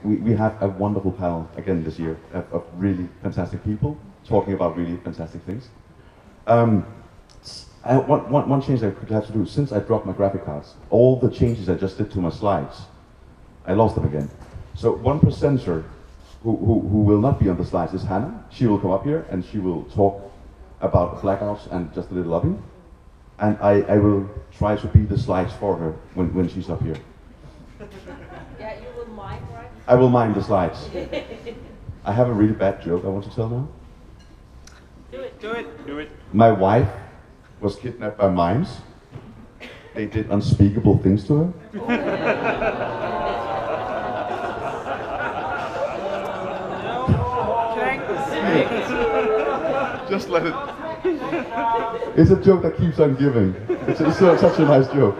we have a wonderful panel again this year of really fantastic people talking about really fantastic things. One change I quickly have to do, since I dropped my graphic cards, all the changes I just did to my slides, I lost them again. So one presenter who will not be on the slides is Hannah. She will come up here and she will talk about blackouts and just a little lobbying. And I will try to be the slides for her when she's up here. Yeah, you will mime, right? I will mime the slides. I have a really bad joke I want to tell now. Do it. Do it. Do it. My wife was kidnapped by mimes. They did unspeakable things to her. Just let it. It's a joke that keeps on giving. It's such a nice joke.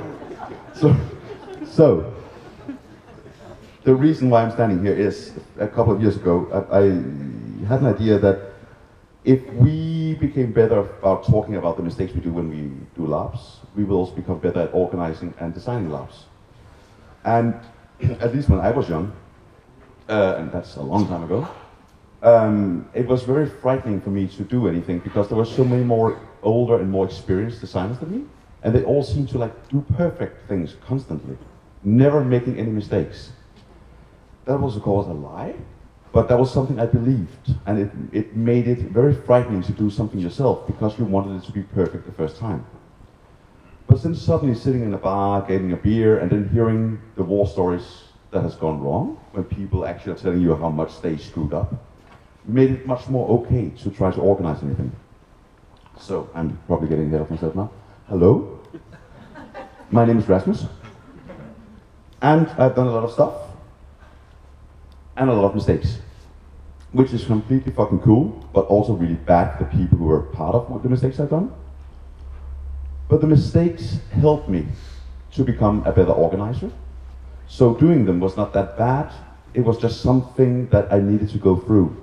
So, the reason why I'm standing here is a couple of years ago, I had an idea that if we became better about talking about the mistakes we do when we do labs, we will also become better at organizing and designing labs. And at least when I was young, and that's a long time ago, it was very frightening for me to do anything because there were so many more older and more experienced designers than me, and they all seemed to do perfect things constantly, never making any mistakes. That was of course a lie, but that was something I believed, and it made it very frightening to do something yourself because you wanted it to be perfect the first time. But then suddenly sitting in a bar, getting a beer, and then hearing the war stories that has gone wrong, when people actually are telling you how much they screwed up, made it much more okay to try to organize anything. So, I'm probably getting ahead of myself now. Hello, my name is Rasmus, and I've done a lot of stuff, and a lot of mistakes, which is completely fucking cool, but also really bad for the people who are part of the mistakes I've done. But the mistakes helped me to become a better organizer. So doing them was not that bad, it was just something that I needed to go through.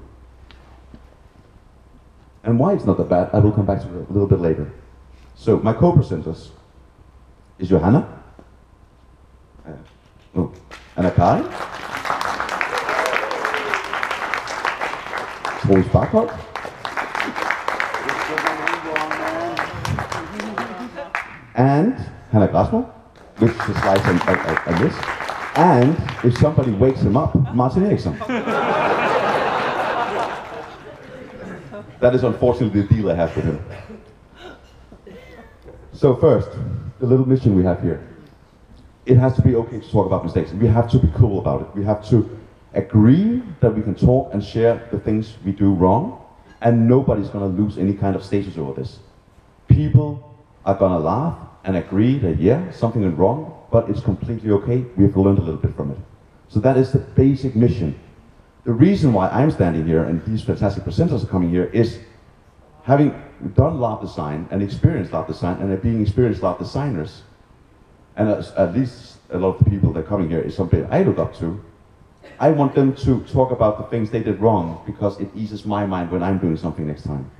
And why it's not that bad, I will come back to it a little bit later. So my co-presenters is Johanna, Anna Karin, Troels Barkholt, and Hannah Grasmo, which is slides I miss, and if somebody wakes him up, Martin Eriksson. That is unfortunately the deal I have with him. So first, the little mission we have here. It has to be okay to talk about mistakes. We have to be cool about it. We have to agree that we can talk and share the things we do wrong, and nobody's gonna lose any kind of status over this. People are gonna laugh and agree that yeah, something went wrong, but it's completely okay. We have learned a little bit from it. So that is the basic mission. The reason why I'm standing here and these fantastic presenters are coming here is having done lab design and experienced lab design and being experienced lab designers, and at least a lot of the people that are coming here is something I look up to. I want them to talk about the things they did wrong because it eases my mind when I'm doing something next time.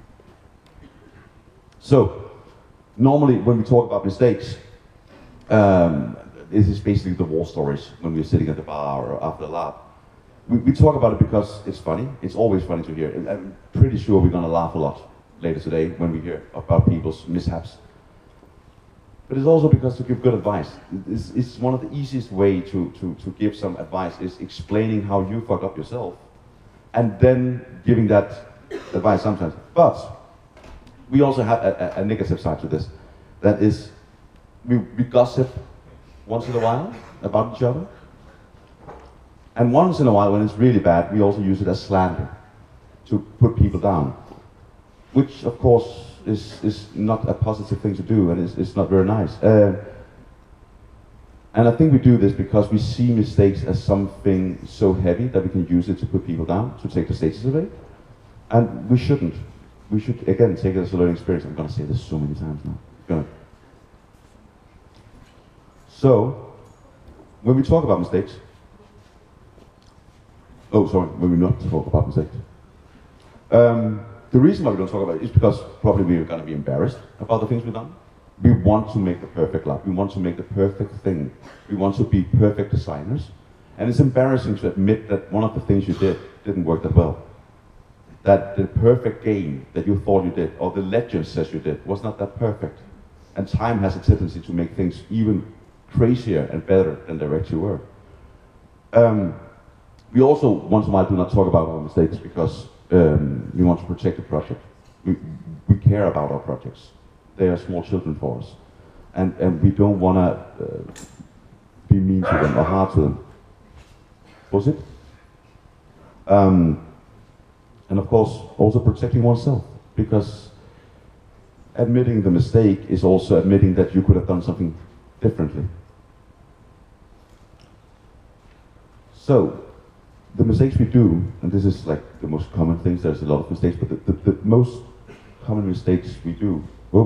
So, normally when we talk about mistakes, this is basically the war stories when we're sitting at the bar or after the lab. We talk about it because it's funny. It's always funny to hear. And I'm pretty sure we're going to laugh a lot later today when we hear about people's mishaps. But it's also because to give good advice. It's one of the easiest way to give some advice is explaining how you fucked up yourself and then giving that advice sometimes. But we also have a negative side to this. That is, we gossip once in a while about each other. And once in a while, when it's really bad, we also use it as slander to put people down, which of course is not a positive thing to do, and it's not very nice. And I think we do this because we see mistakes as something so heavy that we can use it to put people down, to take the status away. And we shouldn't. We should, again, take it as a learning experience. I'm going to say this so many times now. So, when we talk about mistakes, when we not talk about mistakes. The reason why we don't talk about it is because probably we're going to be embarrassed about the things we've done. We want to make the perfect lab. We want to make the perfect thing. We want to be perfect designers. And it's embarrassing to admit that one of the things you did didn't work that well. That the perfect game that you thought you did, or the legend says you did, was not that perfect. And time has a tendency to make things even crazier and better than they actually were. We also, once in a while, do not talk about our mistakes because we want to protect the project. We care about our projects. They are small children for us. And we don't want to be mean to them or hard to them. Was it? And of course, also protecting oneself, because admitting the mistake is also admitting that you could have done something differently. So, the mistakes we do, and this is like the most common things, there's a lot of mistakes, but the most common mistakes we do,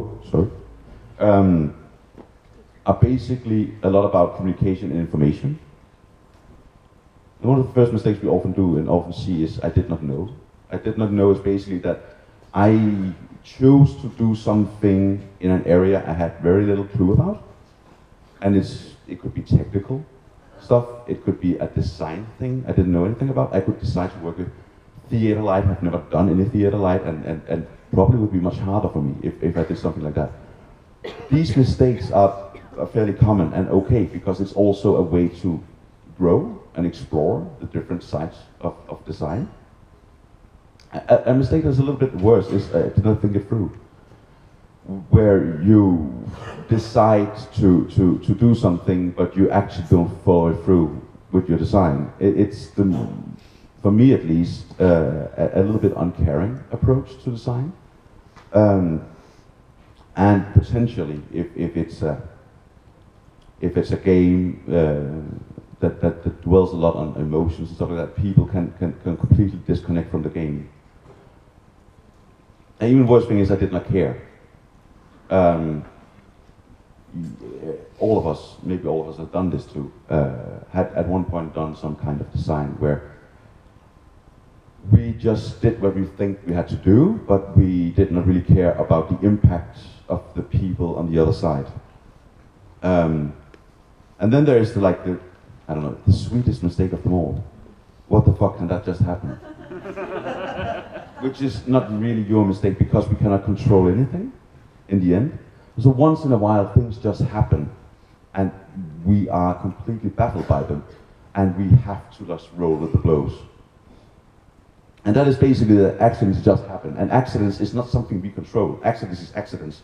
are basically a lot about communication and information. And one of the first mistakes we often do and often see is, I did not know. I did not know is basically that I chose to do something in an area I had very little clue about. And it could be technical stuff, it could be a design thing I didn't know anything about. I could decide to work with theater light, I've never done any theater light, and probably would be much harder for me if I did something like that. These mistakes are fairly common and okay, because it's also a way to grow and explore the different sides of design. A mistake that's a little bit worse is I did not think it through, where you decide to do something but you actually don't follow it through with your design. It's for me at least, a little bit uncaring approach to design. And potentially, if it's a game that dwells a lot on emotions and stuff like that, people can completely disconnect from the game. And even worse thing is I did not care. All of us, maybe all of us have done this too, had at one point done some kind of design where we just did what we think we had to do, but we did not really care about the impact of the people on the other side. And then there is the sweetest mistake of them all. What the fuck, can that just happen? Which is not really your mistake, because we cannot control anything in the end. So once in a while things just happen and we are completely baffled by them, and we have to just roll with the blows. And that is basically that accidents just happen. And accidents is not something we control. Accidents is accidents.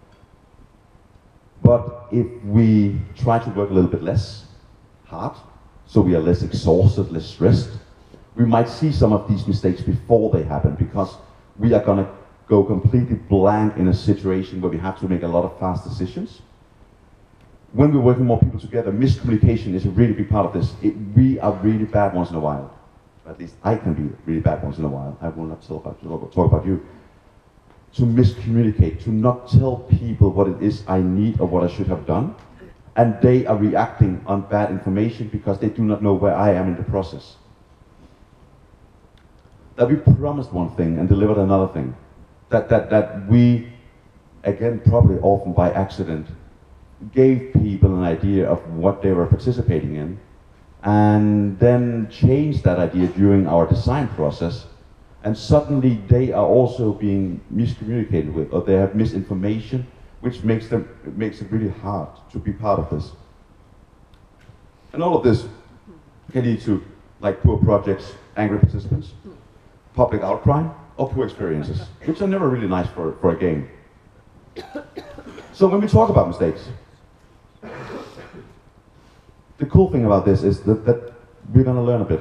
But if we try to work a little bit less hard, so we are less exhausted, less stressed, we might see some of these mistakes before they happen, because we are going to go completely blank in a situation where we have to make a lot of fast decisions. When we're working more people together, miscommunication is a really big part of this. We are really bad once in a while. At least I can be really bad once in a while. I will not talk about you. To miscommunicate, to not tell people what it is I need or what I should have done. And they are reacting on bad information because they do not know where I am in the process. That we promised one thing and delivered another thing. That we, again, probably often by accident, gave people an idea of what they were participating in, and then changed that idea during our design process, and suddenly they are also being miscommunicated with, or they have misinformation, which makes it really hard to be part of this. And all of this can lead to poor projects, angry participants, public outcry, or poor experiences, which are never really nice for a game. So when we talk about mistakes, the cool thing about this is that we're going to learn a bit.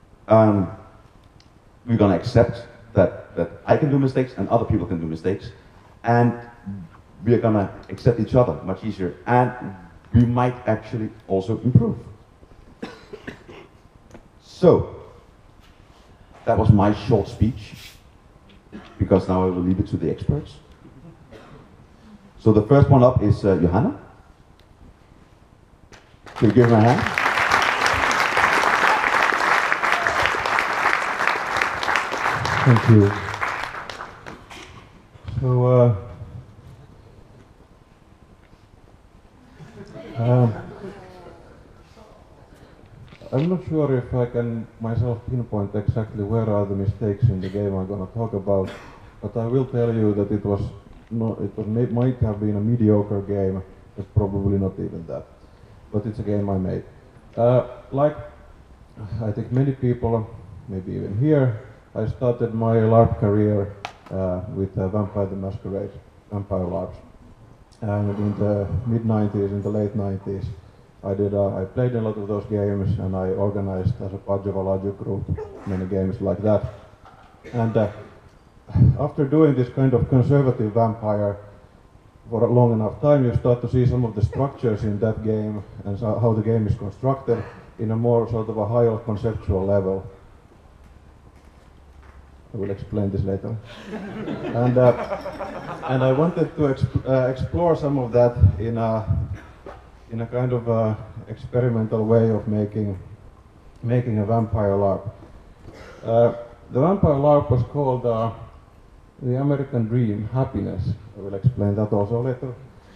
We're going to accept that I can do mistakes and other people can do mistakes, and we're going to accept each other much easier, and we might actually also improve. So, that was my short speech, because now I will leave it to the experts. So the first one up is Johanna. Can you give her a hand? Thank you. So, I'm not sure if I can myself pinpoint exactly where are the mistakes in the game I'm going to talk about, but I will tell you that it was might have been a mediocre game, but probably not even that. But it's a game I made. Like I think many people, maybe even here, I started my LARP career with Vampire the Masquerade, Vampire LARPs. And in the mid-90s, in the late 90s, I played a lot of those games, and I organized as a part of a larger group many games like that. And after doing this kind of conservative vampire for a long enough time, you start to see some of the structures in that game and how the game is constructed in a more sort of a higher conceptual level. I will explain this later. And I wanted to explore some of that in a kind of experimental way of making a vampire LARP. The vampire LARP was called The American Dream, Happiness. I will explain that also later.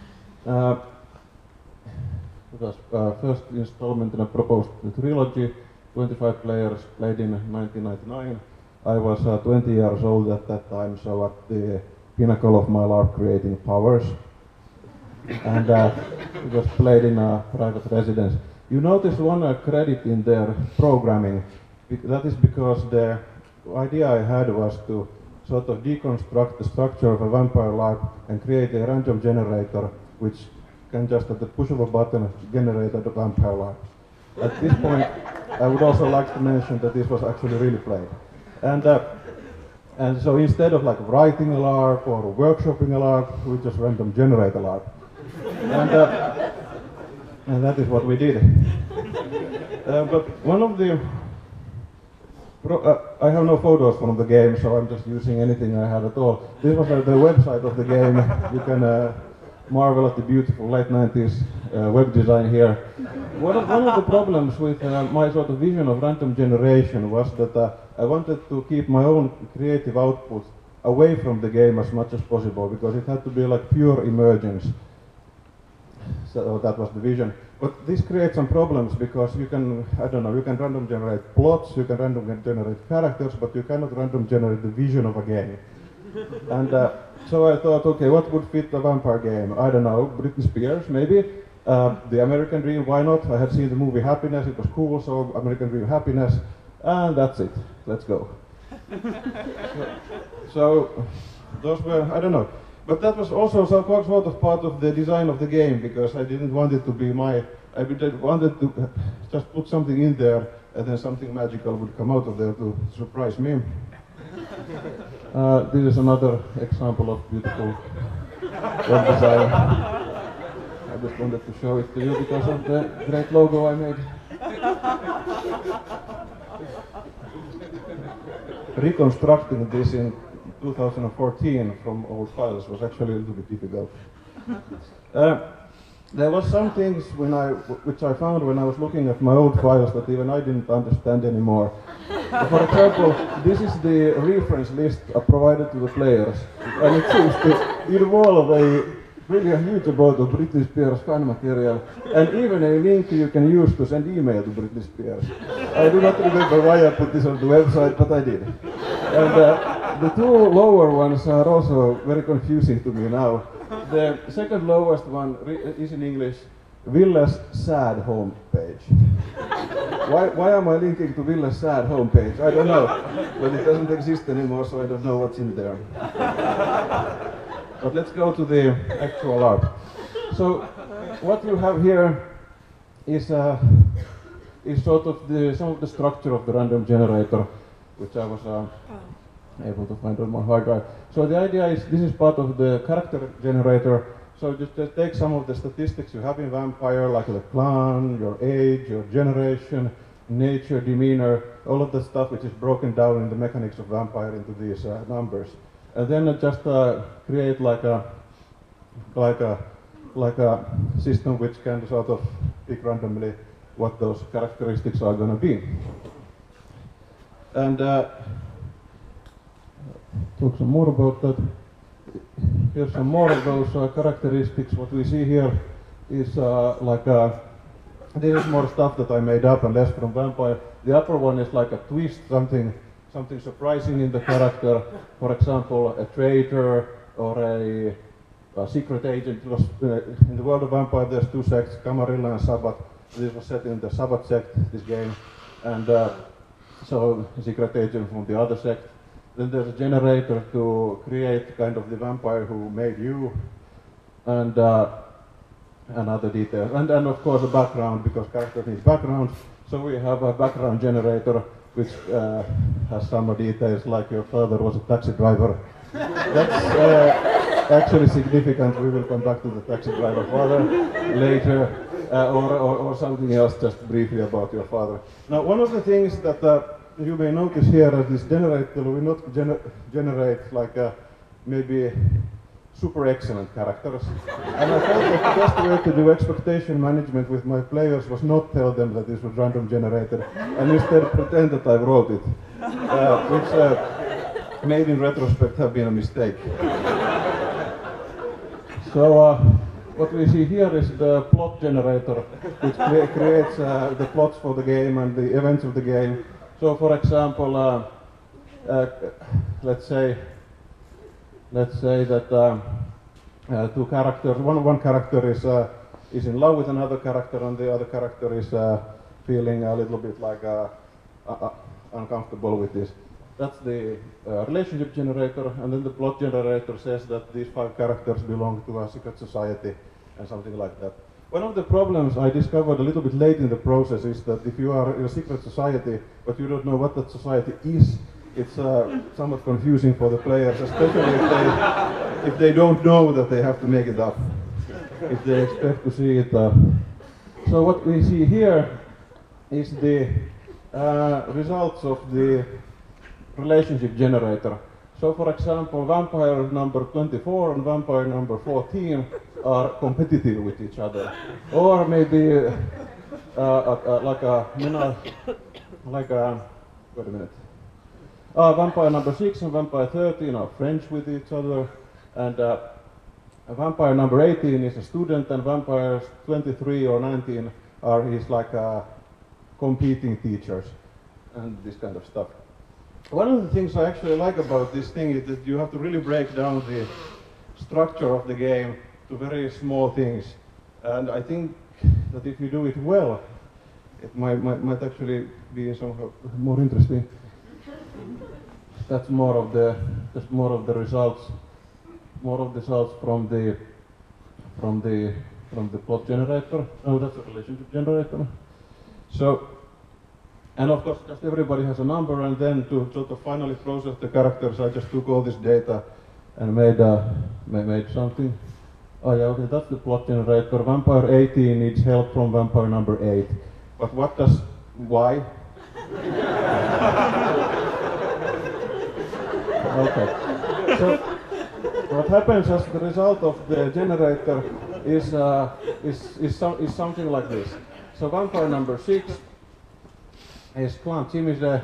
It was first installment in a proposed trilogy, 25 players, played in 1999. I was 20 years old at that time, so at the pinnacle of my LARP creating powers. And it was played in a private residence. You notice one credit in their programming. That is because the idea I had was to sort of deconstruct the structure of a vampire LARP and create a random generator which can just at the push of a button generate a vampire LARP. At this point, I would also like to mention that this was actually really played. And so instead of like writing a LARP or workshopping a LARP, we just random generate a LARP. And that is what we did. But one of the... I have no photos from the game, so I'm just using anything I have at all. This was the website of the game. You can marvel at the beautiful late 90s web design here. One of the problems with my sort of vision of random generation was that I wanted to keep my own creative output away from the game as much as possible, because it had to be like pure emergence. So that was the vision. But this creates some problems because you can, I don't know, you can random generate plots, you can random generate characters, but you cannot random generate the vision of a game. And so I thought, okay, what would fit a vampire game? I don't know, Britney Spears, maybe. The American Dream, why not? I had seen the movie Happiness, it was cool, so American Dream Happiness, and that's it. Let's go. So those were, I don't know. But that was also sort of part of the design of the game, because I didn't want it to be I wanted to just put something in there, and then something magical would come out of there to surprise me. This is another example of beautiful web design. I just wanted to show it to you because of the great logo I made. Reconstructing this in 2014 from old files was actually a little bit difficult. There was some things which I found when I was looking at my old files that even I didn't understand anymore. For example, this is the reference list provided to the players, and it seems to involve really a huge amount of Britney Spears fan material, and even a link you can use to send email to Britney Spears. I do not remember why I put this on the website, but I did. And the two lower ones are also very confusing to me now. The second lowest one is in English, Ville's sad homepage. Why am I linking to Ville's sad homepage? I don't know, but it doesn't exist anymore, so I don't know what's in there. But let's go to the actual LARP. So what you have here is sort of some of the structure of the random generator, which I was able to find on my hard drive. So the idea is this is part of the character generator. So just take some of the statistics you have in Vampire, like the clan, your age, your generation, nature, demeanor, all of the stuff which is broken down in the mechanics of Vampire into these numbers. And then just create like a system which can sort of pick randomly what those characteristics are going to be. And talk some more about that. Here's some more of those characteristics. What we see here is like a this is more stuff that I made up and less from Vampire. The upper one is like a twist, something surprising in the character. For example, a traitor or a secret agent. It was, in the world of Vampire there's two sects, Camarilla and Sabbath. This was set in the Sabbath sect, this game. And so a secret agent from the other sect. Then there's a generator to create kind of the vampire who made you, and other details. And of course a background, because characters need backgrounds. So we have a background generator which has some details like your father was a taxi driver. That's actually significant. We will come back to the taxi driver father later, or something else just briefly about your father. Now, one of the things that you may notice here as this generator will not generate like maybe super excellent characters. And I felt that the best way to do expectation management with my players was not tell them that this was random generated, and instead pretend that I wrote it, which may in retrospect have been a mistake. So what we see here is the plot generator, which creates the plots for the game and the events of the game. So for example, let's say that two characters, one character is in love with another character, and the other character is feeling a little bit like uncomfortable with this. That's the relationship generator, and then the plot generator says that these 5 characters belong to a secret society and something like that. One of the problems I discovered a little bit late in the process is that if you are in a secret society but you don't know what that society is, it's somewhat confusing for the players, especially if they don't know that they have to make it up, if they expect to see it. So what we see here is the results of the relationship generator. So for example, vampire number 24 and vampire number 14 are competitive with each other. Or maybe wait a minute. Vampire number 6 and vampire 13 are friends with each other, and vampire number 18 is a student, and vampires 23 or 19 are competing teachers, and this kind of stuff. One of the things I actually like about this thing is that you have to really break down the structure of the game to very small things, and I think that if you do it well, it might actually be somehow more interesting. That's more of the results, from the plot generator. Oh, that's a relationship generator. So. And of course, just everybody has a number, and then to sort of finally process the characters, I just took all this data and made something. Oh yeah, okay, that's the plot generator. Vampire 18 needs help from vampire number 8. But why? Okay. So what happens as the result of the generator is something like this. So vampire number 6 is Clan Chimize,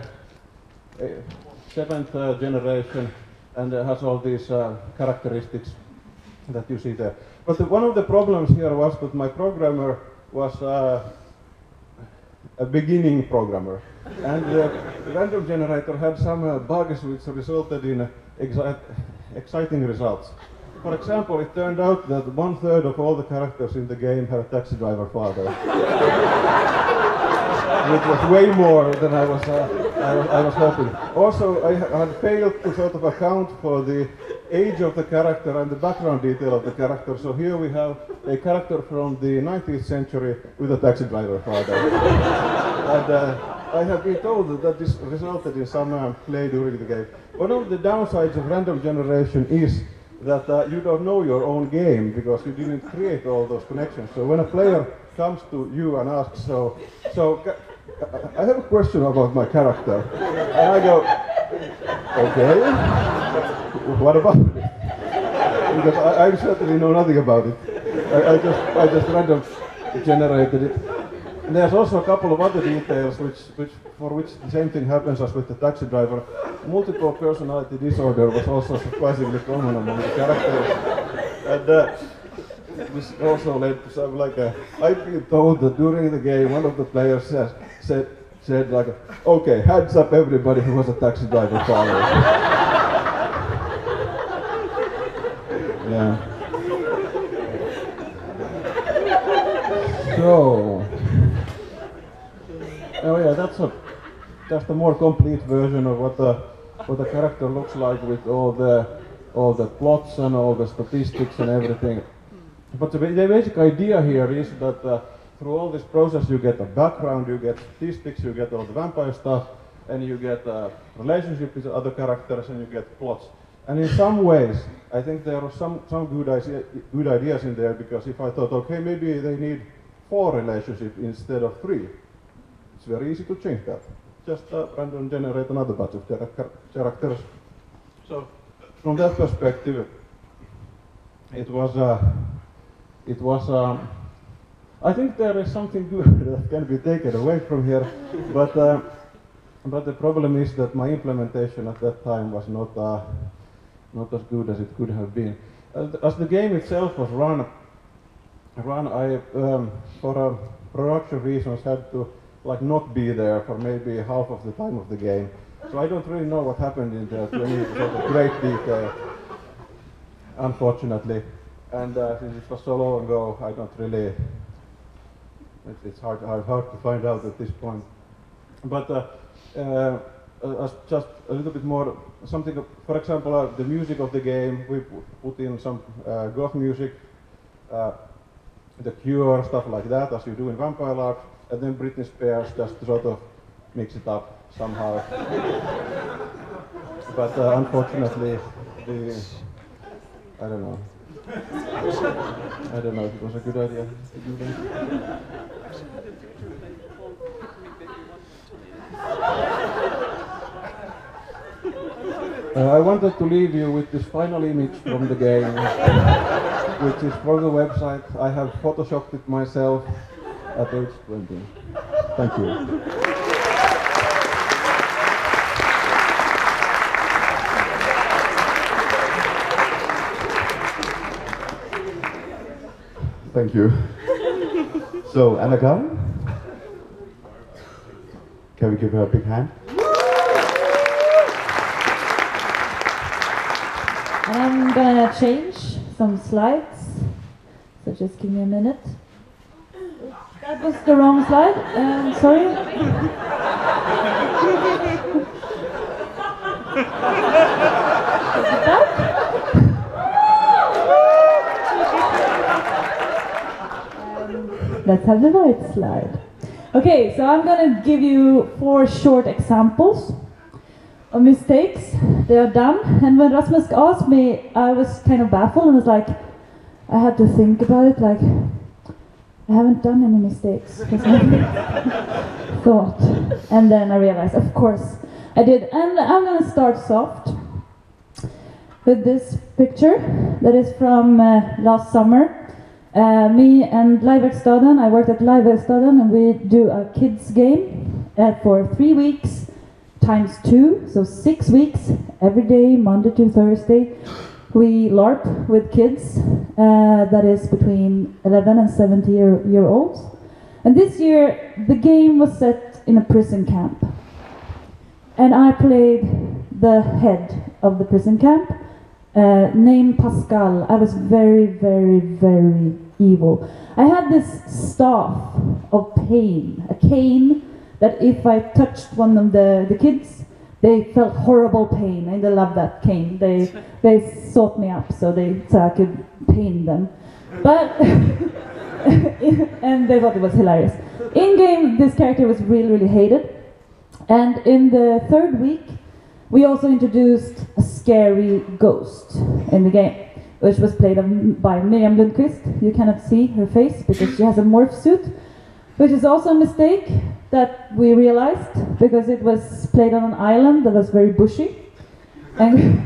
7th generation, and has all these characteristics that you see there. But one of the problems here was that my programmer was a beginning programmer, and the random generator had some bugs which resulted in exciting results. For example, it turned out that 1/3 of all the characters in the game had a taxi driver father. Which was way more than I was hoping. Also, I had failed to sort of account for the age of the character and the background detail of the character. So here we have a character from the 19th century with a taxi driver father. And I have been told that this resulted in some play during the game. One of the downsides of random generation is that you don't know your own game because you didn't create all those connections. So when a player comes to you and asks, so I have a question about my character, and I go, okay, what about it? Because I certainly know nothing about it. I just random generated it. And there's also a couple of other details for which the same thing happens as with the taxi driver. Multiple personality disorder was also surprisingly common among the characters. This also led to some like I've been told that during the game one of the players said like, okay, hands up everybody who was a taxi driver father. Yeah. So, oh yeah, that's just a more complete version of what the character looks like with all the plots and all the statistics and everything. But the basic idea here is that through all this process you get a background, you get statistics, you get all the vampire stuff, and you get a relationship with other characters, and you get plots. And in some ways, I think there are some good ideas in there, because if I thought, okay, maybe they need 4 relationships instead of 3, it's very easy to change that. Just random generate another batch of characters. So, from that perspective, it was I think there is something good that can be taken away from here, but the problem is that my implementation at that time was not as good as it could have been. As the game itself was run, I for production reasons had to like not be there for maybe half of the time of the game. So I don't really know what happened in there to any sort of great detail, unfortunately. And since it was so long ago, I don't really. It's hard to find out at this point. But just a little bit more, something. For example, the music of the game, we put in some goth music, The Cure, stuff like that, as you do in Vampire Lark, and then Britney Spears, just to sort of mix it up somehow. But unfortunately, I don't know. I don't know if it was a good idea to do that. I wanted to leave you with this final image from the game, which is from the website. I have photoshopped it myself at age 20. Thank you. Thank you. So, Anna Karin? Can we give her a big hand? And I'm gonna change some slides, so just give me a minute. That was the wrong slide, sorry. Is it back? Let's have the right slide. Okay, so I'm gonna give you 4 short examples of mistakes they are done. And when Rasmus asked me, I was kind of baffled and was like, I had to think about it, like, I haven't done any mistakes. Thought. And then I realized, of course, I did. And I'm gonna start soft with this picture that is from last summer. Me and Liveverkstaden, I worked at Liveverkstaden, and we do a kids game for 3 weeks times 2, so 6 weeks, every day, Monday to Thursday. We LARP with kids, that is between 11 and 70 year olds. And this year, the game was set in a prison camp. And I played the head of the prison camp, named Pascal. I was very, very, very evil. I had this staff of pain, a cane that if I touched one of the kids, they felt horrible pain, and they loved that cane. They sought me up so I could pain them. But and they thought it was hilarious. In game, this character was really, really hated. And in the 3rd week, we also introduced a scary ghost in the game, which was played by Miriam Lundqvist. You cannot see her face because she has a morph suit, which is also a mistake that we realized because it was played on an island that was very bushy. And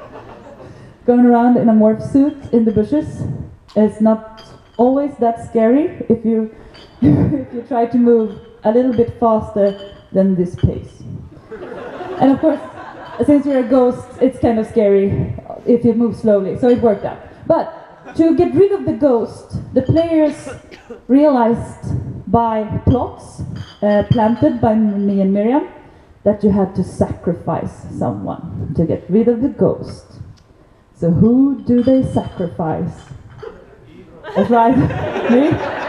going around in a morph suit in the bushes is not always that scary if you if you try to move a little bit faster than this pace. And of course, since you're a ghost, it's kind of scary if you move slowly, so it worked out. But to get rid of the ghost, the players realized by plots planted by me and Miriam that you had to sacrifice someone to get rid of the ghost. So who do they sacrifice? That's right, me.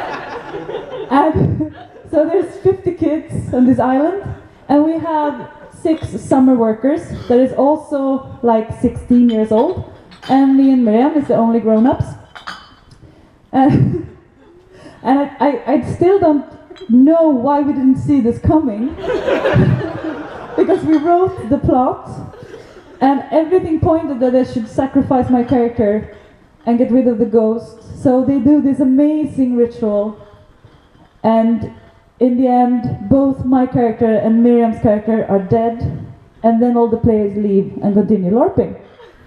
And so there's 50 kids on this island, and we have 6 summer workers that is also like 16 years old, and me and Miriam is the only grown-ups. And I still don't know why we didn't see this coming, because we wrote the plot, and everything pointed that I should sacrifice my character and get rid of the ghost. So they do this amazing ritual, and in the end, both my character and Miriam's character are dead, and then all the players leave and continue LARPing.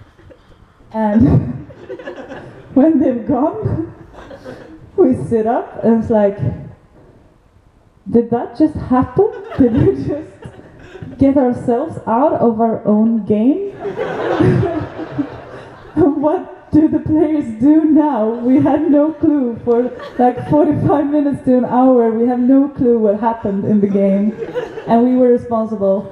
And when they've gone, we sit up and it's like, did that just happen? Did we just get ourselves out of our own game? What do the players do now? We had no clue for like 45 minutes to an hour. We have no clue what happened in the game, and we were responsible.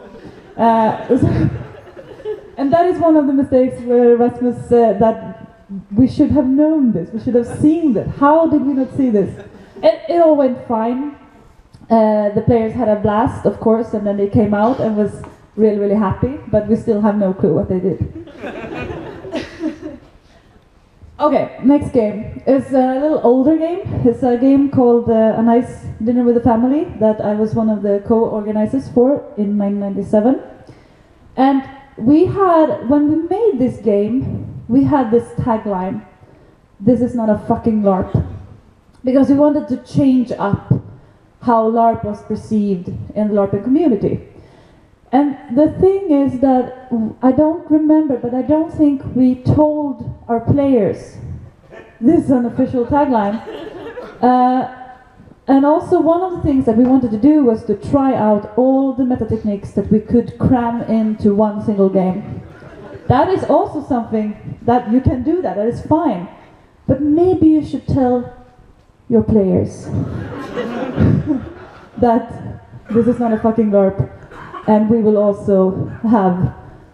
And that is one of the mistakes where Rasmus said that we should have known this, we should have seen this. How did we not see this? It all went fine. The players had a blast, of course, and then they came out and was really, really happy, but we still have no clue what they did. Okay, next game is a little older game. It's a game called A Nice Dinner with the Family that I was one of the co-organizers for in 1997. And we had, when we made this game, we had this tagline, "This is not a fucking LARP," because we wanted to change up how LARP was perceived in the LARPing community. And the thing is that I don't remember, but I don't think we told our players this is an official tagline. And also one of the things that we wanted to do was to try out all the meta techniques that we could cram into one single game. That is also something that you can do that is fine. But maybe you should tell your players that this is not a fucking LARP. And we will also have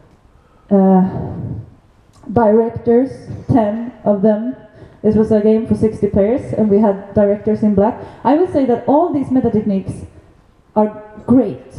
directors, 10 of them. This was a game for 60 players, and we had directors in black. I would say that all these meta techniques are great,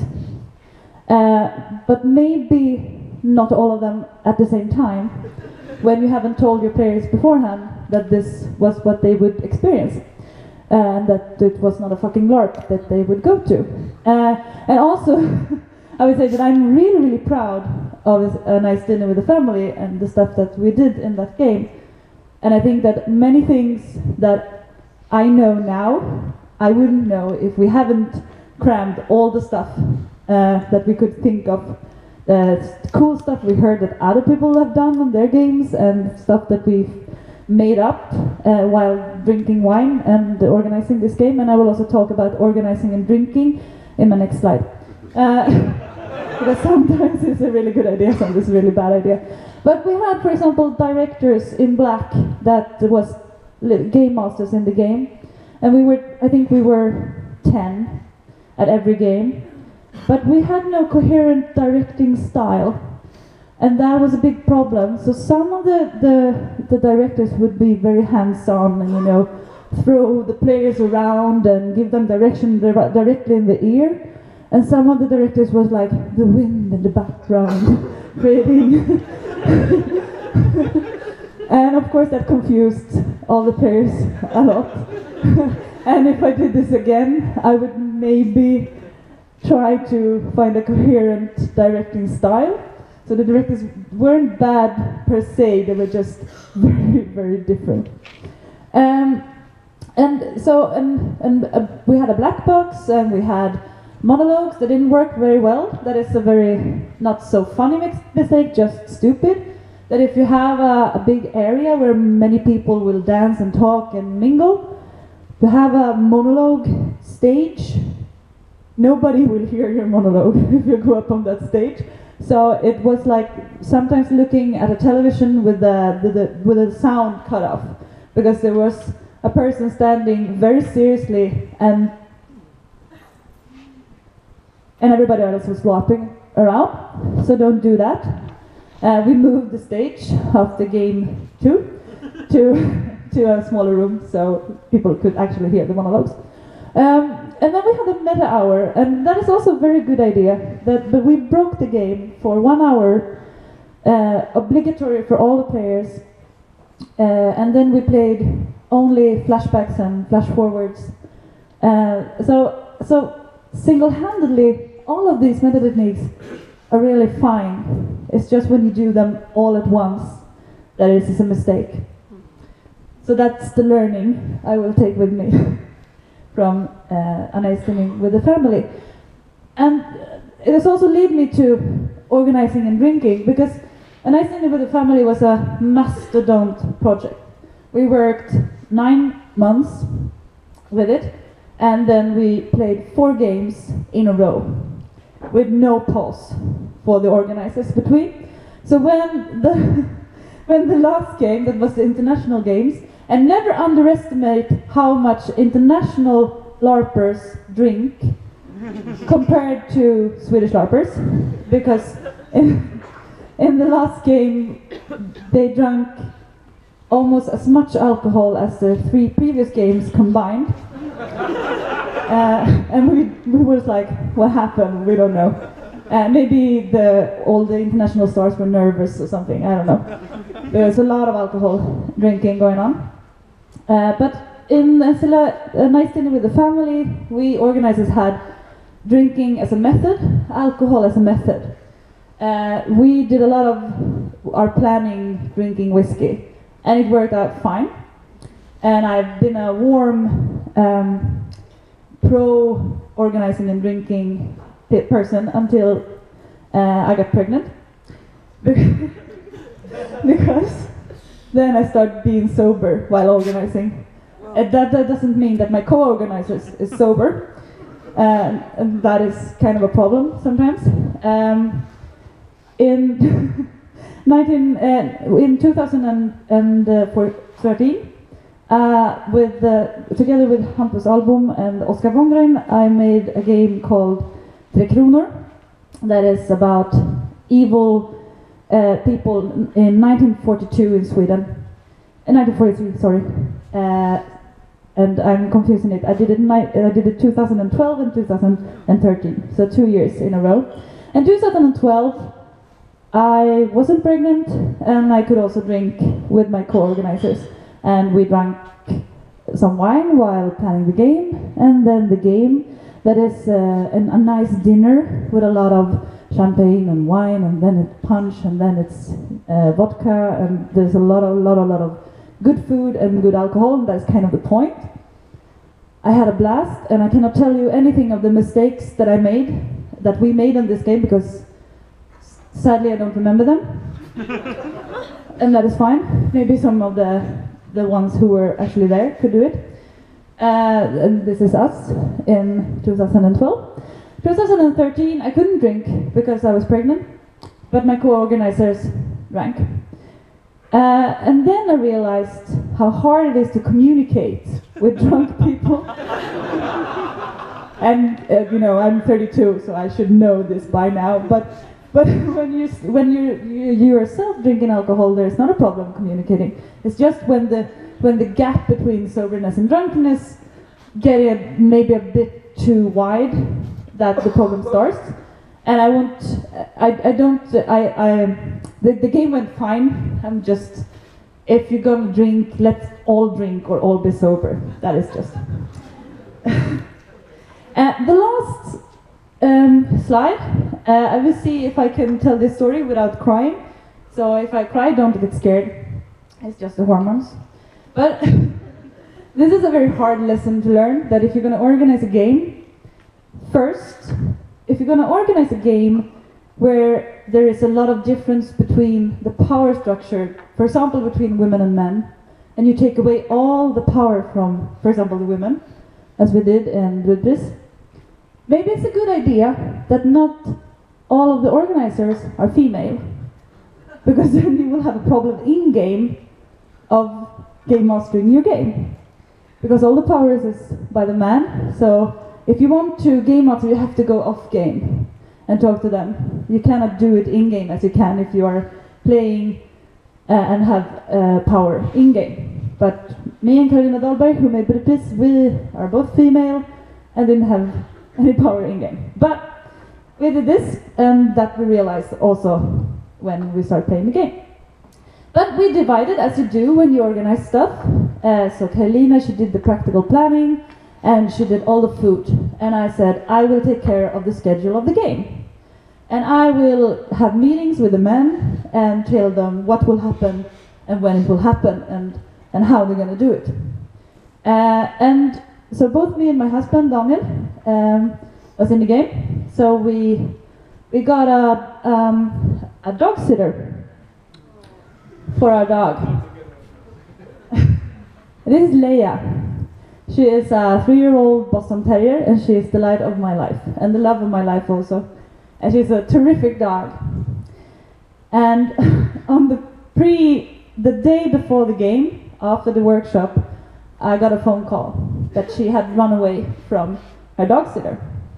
but maybe not all of them at the same time, when you haven't told your players beforehand that this was what they would experience, and that it was not a fucking LARP that they would go to. And also, I would say that I'm really, really proud of A Nice Dinner with the Family and the stuff that we did in that game. And I think that many things that I know now, I wouldn't know if we haven't crammed all the stuff that we could think of. Cool stuff we heard that other people have done on their games, and stuff that we've made up while drinking wine and organizing this game. And I will also talk about organizing and drinking in my next slide. Because sometimes it's a really good idea, sometimes it's a really bad idea. But we had, for example, directors in black that was game masters in the game. And I think we were 10 at every game. But we had no coherent directing style. And that was a big problem. So some of the directors would be very hands-on and, you know, throw the players around and give them direction directly in the ear. And some of the directors was like the wind in the background, creating. And of course that confused all the players a lot. And if I did this again, I would maybe try to find a coherent directing style. So the directors weren't bad per se, they were just very, very different. We had a black box, and we had monologues that didn't work very well. That is a very not so funny mistake, just stupid. That if you have a big area where many people will dance and talk and mingle, you have a monologue stage, nobody will hear your monologue if you go up on that stage. So it was like sometimes looking at a television with the sound cut off, because there was a person standing very seriously and everybody else was walking around, so don't do that. We moved the stage of the game to a smaller room so people could actually hear the monologues. And then we had a meta hour, and that is also a very good idea. But we broke the game for 1 hour, obligatory for all the players, and then we played only flashbacks and flash forwards. So single-handedly, all of these meta techniques are really fine. It's just when you do them all at once that it is a mistake. So that's the learning I will take with me from a nice dinner with the family. And it has also led me to organizing and drinking, because a nice dinner with the family was a mastodont project. We worked 9 months with it, and then we played 4 games in a row with no pause for the organizers between. So when the last game, that was the international games, and never underestimate how much international LARPers drink compared to Swedish LARPers, because in the last game they drank almost as much alcohol as the 3 previous games combined. And we was like, what happened? We don't know. Maybe all the international stars were nervous or something, I don't know. There was a lot of alcohol drinking going on. But in a nice dinner with the family, we organizers had drinking as a method, alcohol as a method. We did a lot of our planning drinking whiskey, and it worked out fine. And I've been a warm pro-organizing and drinking person until I got pregnant. Because then I started being sober while organizing. That doesn't mean that my co-organizer is sober, and that is kind of a problem sometimes. In 2013, together with Hampus Albom and Oskar Wångren, I made a game called Tre Kronor, that is about evil people in 1942 in Sweden. 1943, sorry. And I'm confusing it. I did it 2012 and 2013, so 2 years in a row. And 2012, I wasn't pregnant, and I could also drink with my co-organizers. And we drank some wine while planning the game, and then the game, that is a nice dinner with a lot of champagne and wine, and then it's punch, and then it's vodka, and there's a lot of good food and good alcohol, and that's kind of the point. I had a blast, and I cannot tell you anything of the mistakes that we made in this game, because sadly I don't remember them. And that is fine. Maybe some of the ones who were actually there could do it. And this is us in 2012. 2013 I couldn't drink because I was pregnant, but my co-organizers drank. And then I realized how hard it is to communicate with drunk people. And you know, I'm 32, so I should know this by now. But when you yourself drinking alcohol, there's not a problem communicating. It's just when the gap between soberness and drunkenness getting maybe a bit too wide that the problem starts. And the game went fine. I'm just, if you're gonna drink, let's all drink or all be sober. That is just. The last slide, I will see if I can tell this story without crying. So if I cry, don't get scared. It's just the hormones. But this is a very hard lesson to learn, that if you're going to organize a game, first, if you're going to organize a game where there is a lot of difference between the power structure, for example, between women and men, and you take away all the power from, for example, the women, as we did in Rudbris, maybe it's a good idea that not all of the organizers are female, because then you will have a problem in-game of game mastering your game. Because all the power is by the man, so if you want to game master, you have to go off game and talk to them. You cannot do it in game as you can if you are playing and have power in game. But me and Karolina Dahlberg, who made Budapest, we are both female and didn't have any power in game. But we did this, and that we realized also when we started playing the game. But we divided, as you do when you organize stuff. So Karolina, she did the practical planning, and she did all the food. And I said, I will take care of the schedule of the game. And I will have meetings with the men and tell them what will happen and when it will happen and how they're going to do it. And so both me and my husband, Daniel, was in the game. So we got a dog sitter for our dog. This is Leia. She is a 3-year-old Boston Terrier, and she is the light of my life and the love of my life also. And she's a terrific dog. And on the day before the game, after the workshop, I got a phone call that she had run away from her dog sitter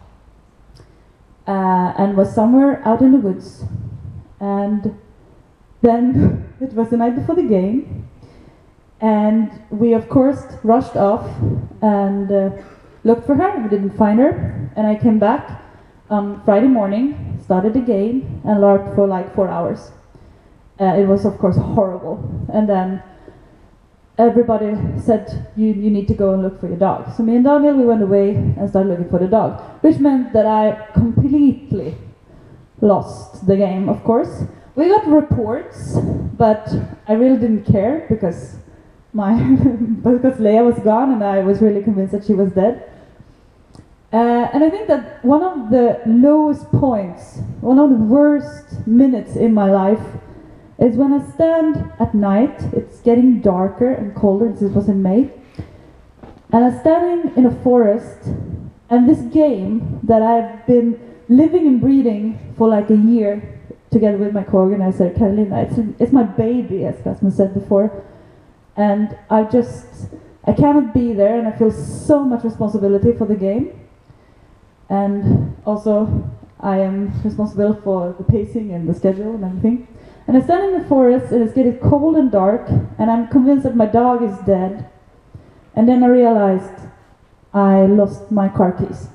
and was somewhere out in the woods. And then it was the night before the game, and we of course rushed off and looked for her. We didn't find her, and I came back on Friday morning, started the game, and LARPed for like 4 hours. It was of course horrible, and then everybody said, you need to go and look for your dog. So me and Daniel, we went away and started looking for the dog, which meant that I completely lost the game, of course. We got reports, but I really didn't care because because Leia was gone, and I was really convinced that she was dead. And I think that one of the lowest points, one of the worst minutes in my life, is when I stand at night. It's getting darker and colder. This was in May, and I'm standing in a forest, and this game that I've been living and breathing for like a year, together with my co-organizer Karolina. It's my baby, as Rasmus said before, and I cannot be there, and I feel so much responsibility for the game, and also I am responsible for the pacing and the schedule and everything. And I stand in the forest, and it's getting cold and dark, and I'm convinced that my dog is dead, and then I realized I lost my car keys.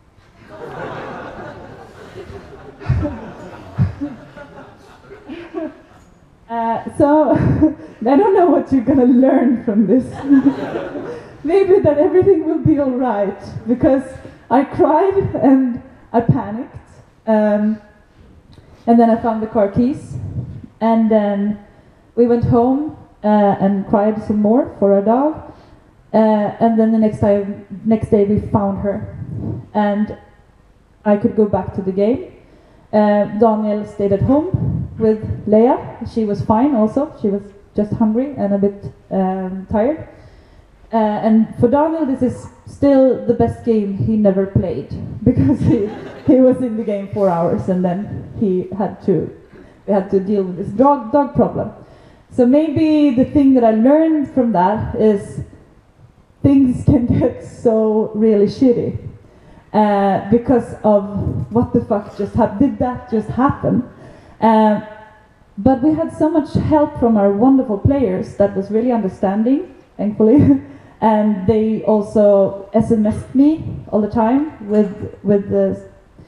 So I don't know what you're gonna learn from this. Maybe that everything will be all right, because I cried and I panicked, and then I found the car keys, and then we went home and cried some more for our dog, and then the next day we found her, and I could go back to the game. Daniel stayed at home with Leia. She was fine also. She was just hungry and a bit tired. And for Daniel, this is still the best game he never played, because he was in the game 4 hours, and then we had to deal with this dog problem. So maybe the thing that I learned from that is things can get so really shitty. Because of what the fuck just happened. Did that just happen? But we had so much help from our wonderful players that was really understanding, thankfully. And they also SMS'd me all the time with the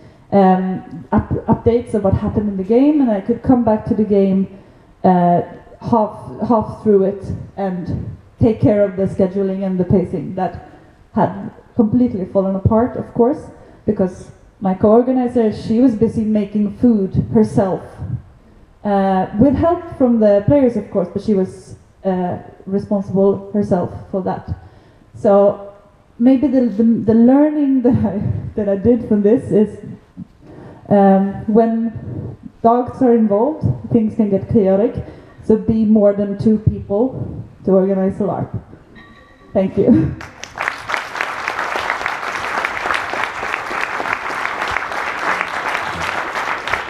updates of what happened in the game, and I could come back to the game half through it and take care of the scheduling and the pacing that had completely fallen apart, of course, because my co-organizer, she was busy making food herself, with help from the players, of course, but she was responsible herself for that. So maybe the learning that I did from this is when dogs are involved, things can get chaotic, so be more than 2 people to organize a LARP. Thank you.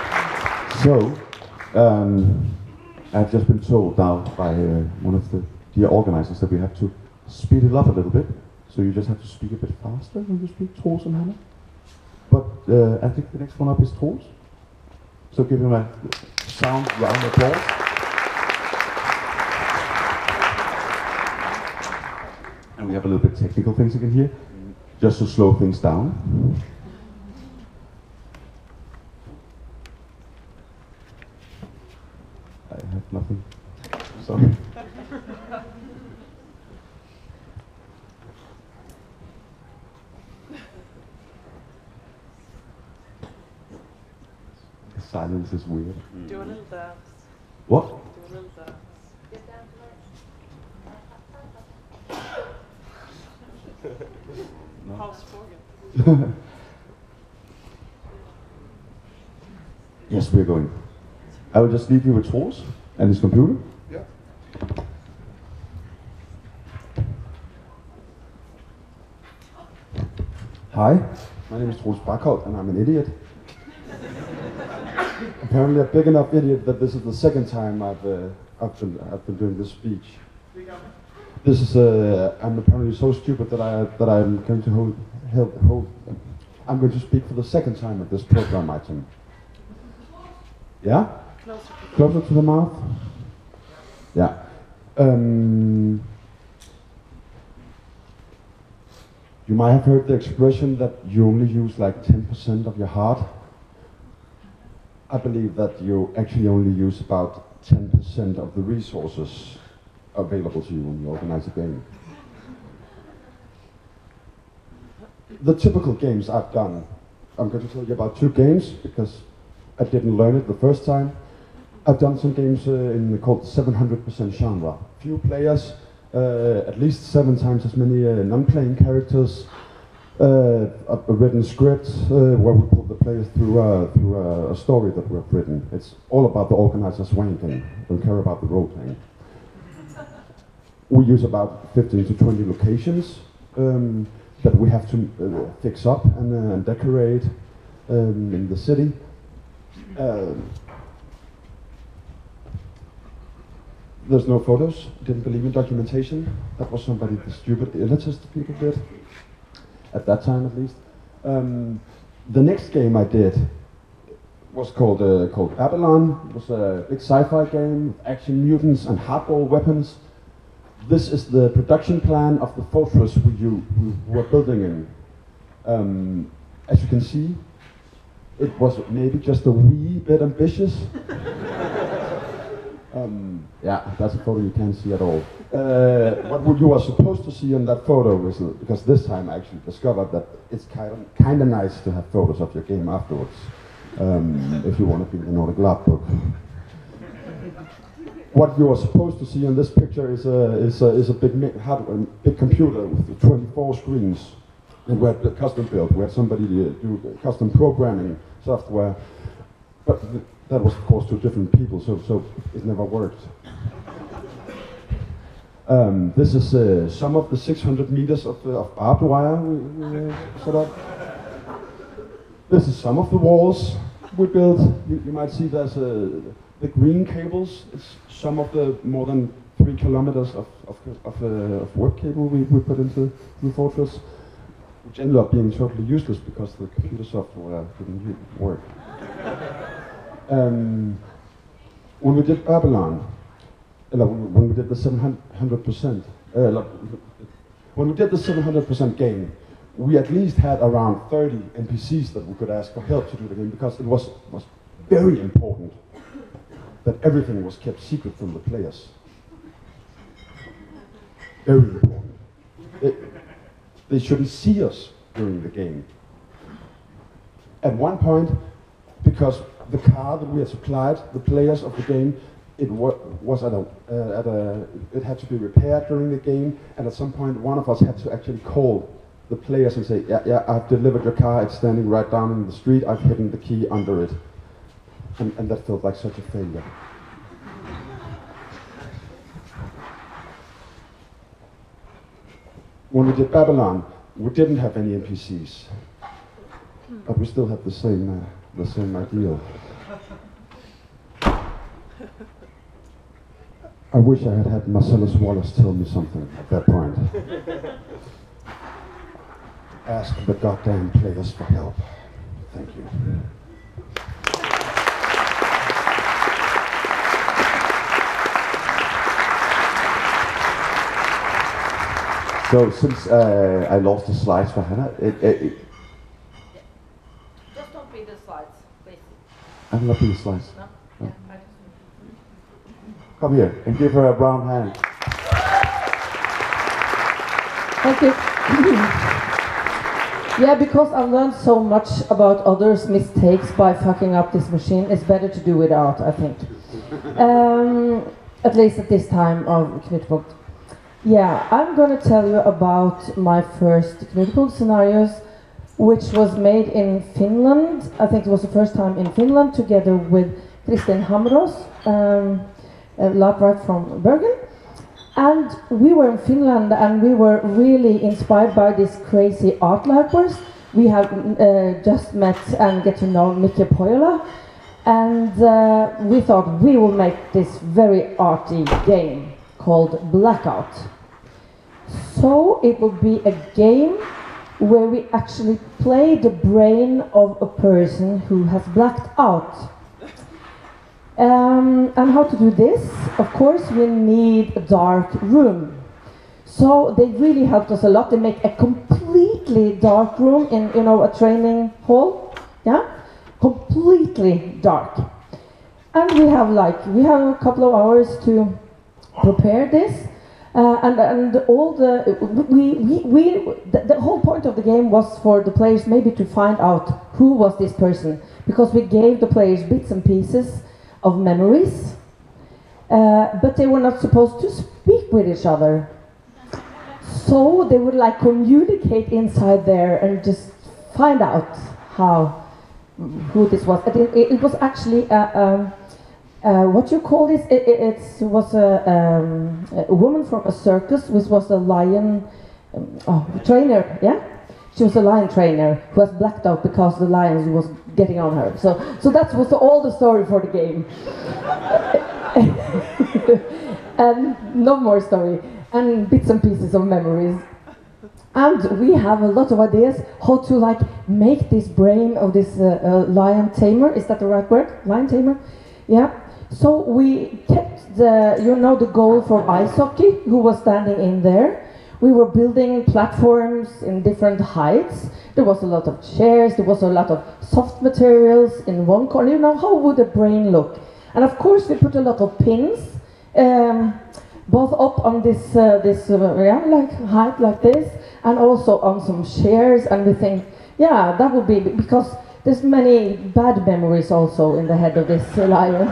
So, I've just been told now by one of the dear organizers, that we have to speed it up a little bit. So you just have to speak a bit faster when you speak Troels and Hannah. But I think the next one up is Troels. So give him a sound round of applause. And we have a little bit technical things again here, just to slow things down. I have nothing. Sorry. The silence is weird. Do a little dance. What? Do a little dance. Get down to No. House Forgan. Yes, we're going. I will just leave you with Troels and his computer. Yeah. Hi, my name is Troels Bachholt and I'm an idiot. Apparently a big enough idiot that this is the second time I've been doing this speech. This is I'm apparently so stupid that I'm going to I'm going to speak for the second time at this program item. Yeah? Closer to the mouth? Yeah. You might have heard the expression that you only use like 10% of your heart. I believe that you actually only use about 10% of the resources available to you when you organize a game. The typical games I've done, I'm going to tell you about 2 games because I didn't learn it the first time. I've done some games in called 700% genre. Few players, at least 7 times as many non-playing characters, a written script where we put the players through a story that we've written. It's all about the organizer's wanking. Don't care about the role playing. We use about 15 to 20 locations that we have to fix up and decorate in the city. There's no photos. Didn't believe in documentation. That was somebody the stupid elitist people did. At that time, at least. The next game I did was called Babylon. It was a big sci-fi game with action mutants and hardball weapons. This is the production plan of the fortress we were building in. As you can see, it was maybe just a wee bit ambitious. Yeah, that's a photo you can't see at all. What you are supposed to see in that photo is, because this time I actually discovered that it's kind of nice to have photos of your game afterwards, if you want to be in the Nordic Lab book. What you are supposed to see in this picture is a big computer with 24 screens, and we had the custom built. We had somebody do custom programming software, but that was of course 2 different people, so it never worked. This is some of the 600 meters of barbed wire we set up. This is some of the walls we built. You might see there's the green cables. It's some of the more than 3 kilometers of web cable we put into the fortress, which ended up being totally useless because the computer software didn't work. When we did Babylon, when we did the 700%, when we did the 700% game, we at least had around 30 NPCs that we could ask for help to do the game, because it was very important that everything was kept secret from the players. Very important. They shouldn't see us during the game. At one point, because the car that we had supplied the players of the game, it had to be repaired during the game, and at some point one of us had to actually call the players and say, yeah, I've delivered your car, it's standing right down in the street, I've hidden the key under it. And that felt like such a failure. When we did Babylon, we didn't have any NPCs, but we still had the same ideal. I wish I had had Marcellus Wallace tell me something at that point. Ask the goddamn players for help. Thank you. So since I lost the slides for Hannah, Just don't read the slides, please. I'm not doing slides. No? No. Yeah, I just... Come here and give her a brown hand. Thank you. Yeah, because I've learned so much about others' mistakes by fucking up this machine, it's better to do without, I think. At least at this time of Knutepunkt. Yeah, I'm going to tell you about my first Knutepunkt scenarios, which was made in Finland. I think it was the first time in Finland, together with Kristin Hamros, a lab right from Bergen. And we were in Finland and we were really inspired by these crazy art libraries. We have just met and get to know Mikki Pohjola. And we thought we will make this very arty game called Blackout. So it will be a game where we actually play the brain of a person who has blacked out. And how to do this? Of course, we need a dark room. So they really helped us a lot. They make a completely dark room in, you know, a training hall. Yeah, completely dark. And we have a couple of hours to prepare this. And all the the whole point of the game was for the players maybe to find out who was this person, because we gave the players bits and pieces of memories, but they were not supposed to speak with each other. So they would like communicate inside there and just find out who this was. It was actually what you call this? It was a woman from a circus, which was a lion trainer. Yeah, she was a lion trainer who was blacked out because the lions was getting on her. So that was all the story for the game. And no more story, and bits and pieces of memories. And we have a lot of ideas how to like make this brain of this lion tamer. Is that the right word? Lion tamer? Yeah. So we kept the goal for ice hockey, who was standing in there. We were building platforms in different heights. There was a lot of chairs, there was a lot of soft materials in one corner. You know, how would a brain look? And of course we put a lot of pins, both up on this like height like this, and also on some chairs. And we think, yeah, that would be, because there's many bad memories also in the head of this lion.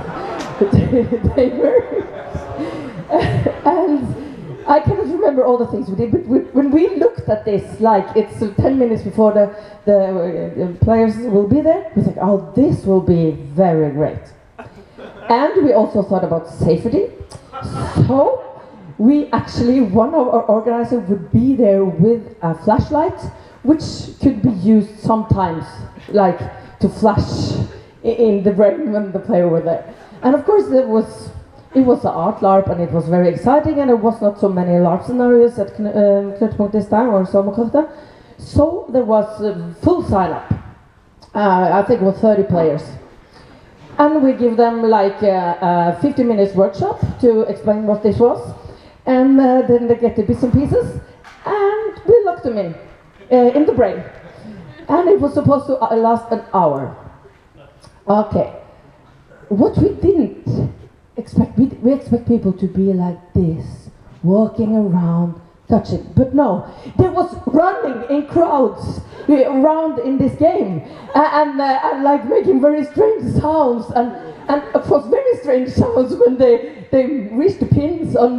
And I cannot remember all the things we did, but when we looked at this, like it's 10 minutes before the players will be there, we think, oh, this will be very great. And we also thought about safety. So we actually, one of our organizers would be there with a flashlight, which could be used sometimes, like to flash in the brain when the player were there. And of course it was an art LARP, and it was very exciting, and there was not so many LARP scenarios at Knutepunkt this time, or Sommerkräfter. So there was full sign-up. I think it was 30 players. And we give them like a 50 minutes workshop to explain what this was. And then they get the bits and pieces, and we locked them in the brain. And it was supposed to last an hour. Okay. What we didn't expect, we expect people to be like this, walking around, touching. But no, there was running in crowds around in this game, and like making very strange sounds, and of course very strange sounds when they reached the pins on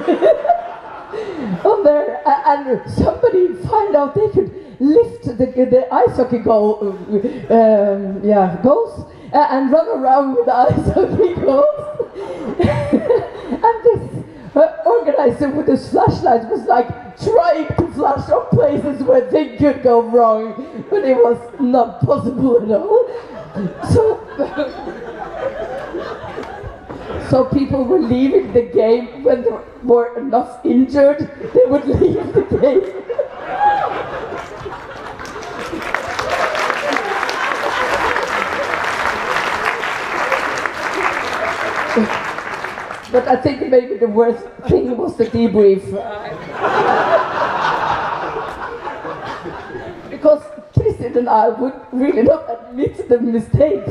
on there, and somebody found out they could lift the ice hockey goals and run around with the ice hockey goals. And this organizer with his flashlight was like trying to flash on places where they could go wrong, but it was not possible at all. So people were leaving the game when there were enough injured, they would leave the game. But I think maybe the worst thing was the debrief. Because Kristin and I would really not admit the mistakes.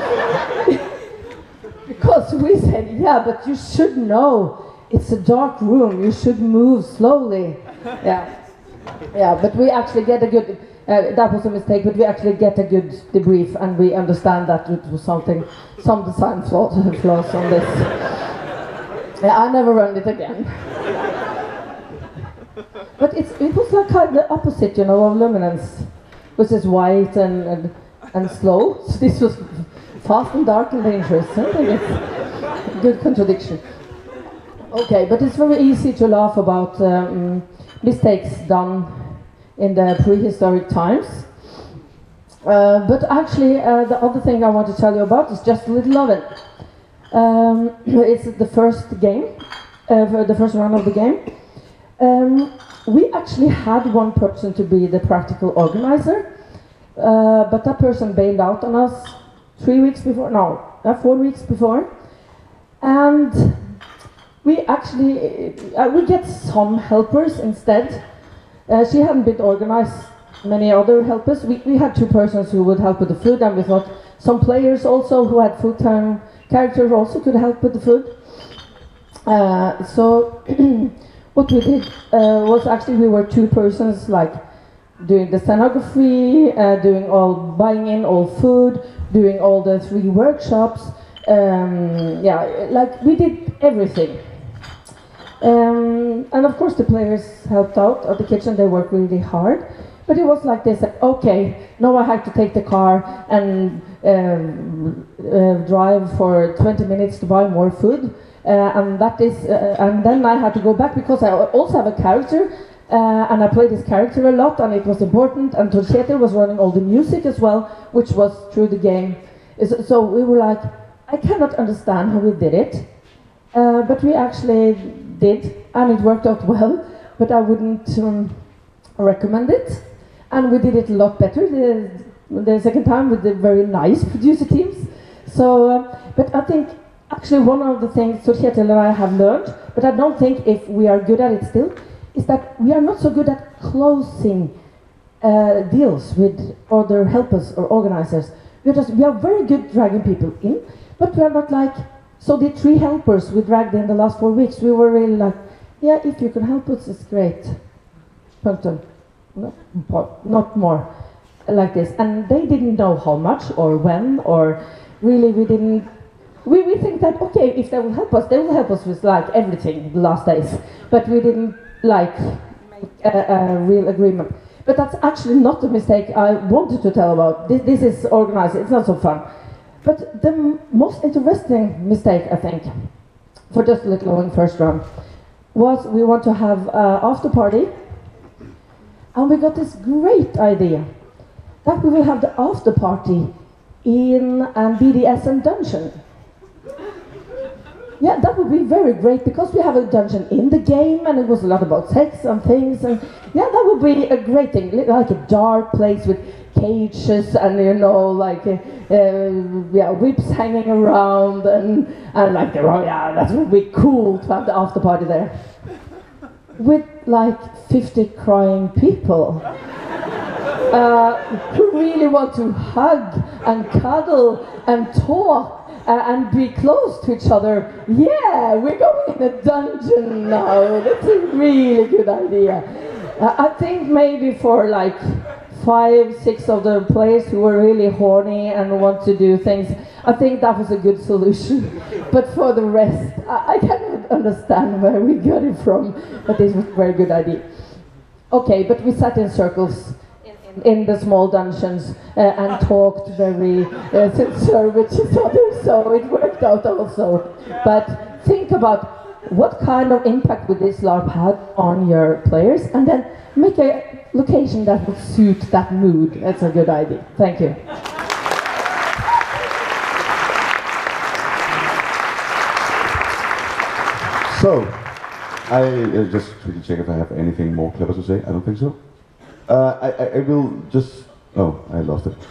Because we said, yeah, but you should know, it's a dark room, you should move slowly. Yeah, but we actually get a good, that was a mistake, but we actually get a good debrief and we understand that it was some design flaws on this. Yeah, I never run it again. But it was like kind of the opposite, you know, of Luminance, which is white and slow. So this was fast and dark and dangerous. I think it's a good contradiction. Okay, but it's very easy to laugh about mistakes done in the prehistoric times. But actually, the other thing I want to tell you about is just a little of it. It's the first game, the first run of the game. We actually had one person to be the practical organizer, but that person bailed out on us 4 weeks before, and we actually we get some helpers instead. She hadn't been organized many other helpers. We had 2 persons who would help with the food, and we thought some players also who had full-time characters also could help with the food. So what we did was actually we were 2 persons like doing the scenography, buying in all food, doing all the 3 workshops. Like we did everything. And of course the players helped out at the kitchen, they worked really hard. But it was like they said, okay, now I have to take the car and drive for 20 minutes to buy more food. And then I had to go back because I also have a character and I played this character a lot and it was important, and Torcheter was running all the music as well, which was through the game. So we were like, I cannot understand how we did it, but we actually did, and it worked out well, but I wouldn't recommend it. And we did it a lot better the second time with the very nice producer teams. So, but I think actually one of the things Torcheter and I have learned, but I don't think if we are good at it still, is that we are not so good at closing deals with other helpers or organizers. We are very good dragging people in, but we are not like, so the 3 helpers we dragged in the last 4 weeks, we were really like, yeah, if you can help us, it's great. Punctum. Not more like this. And they didn't know how much or when, or really we didn't. We think that, okay, if they will help us with like everything the last days. But we didn't like make a real agreement. But that's actually not the mistake I wanted to tell about. This is organized, it's not so fun. But the most interesting mistake, I think, for just a little on first round, was we want to have after party. And we got this great idea that we will have the after party in an BDSM dungeon. Yeah, that would be very great because we have a dungeon in the game and it was a lot about sex and things, and yeah, that would be a great thing, like a dark place with cages and like whips hanging around and like that would be cool to have the after party there. With like 50 crying people who really want to hug and cuddle and talk and be close to each other. Yeah, we're going in a dungeon now. That's a really good idea. I think maybe for like 5, 6 of the players who were really horny and want to do things, I think that was a good solution. But for the rest, I cannot understand where we got it from, but this was a very good idea. Okay, but we sat in circles in the small dungeons and talked very sincere with each other, so it worked out also. But think about what kind of impact would this LARP have on your players, and then make a location that would suit that mood. That's a good idea. Thank you. So, I just quickly check if I have anything more clever to say. I don't think so. I will just. Oh, I lost it.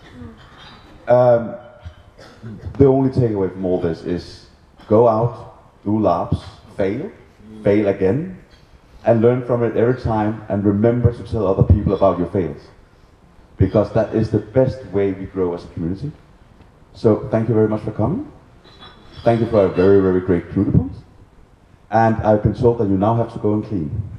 The only takeaway from all this is go out, do laps, fail again, and learn from it every time, and remember to tell other people about your fails. Because that is the best way we grow as a community. So thank you very much for coming. Thank you for a very, very great Knutepunkt. And I've been told that you now have to go and clean.